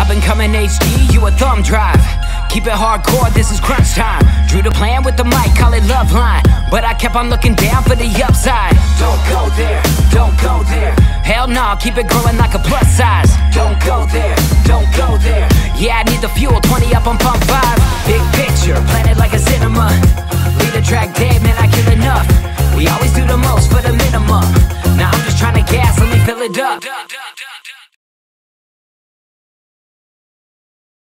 Up and coming HD, you a thumb drive. Keep it hardcore, this is crunch time. Drew the plan with the mic, call it love line. But I kept on looking down for the upside. Don't go there, don't go there. Hell no, keep it growing like a plus size. Don't go there, don't go there. Yeah, I need the fuel, 20 up on pump 5. Big picture, plan it like a cinema. Lead a track dead, man, I kill enough. We always do the most for the minimum. Now I'm just trying to gas, let me fill it up.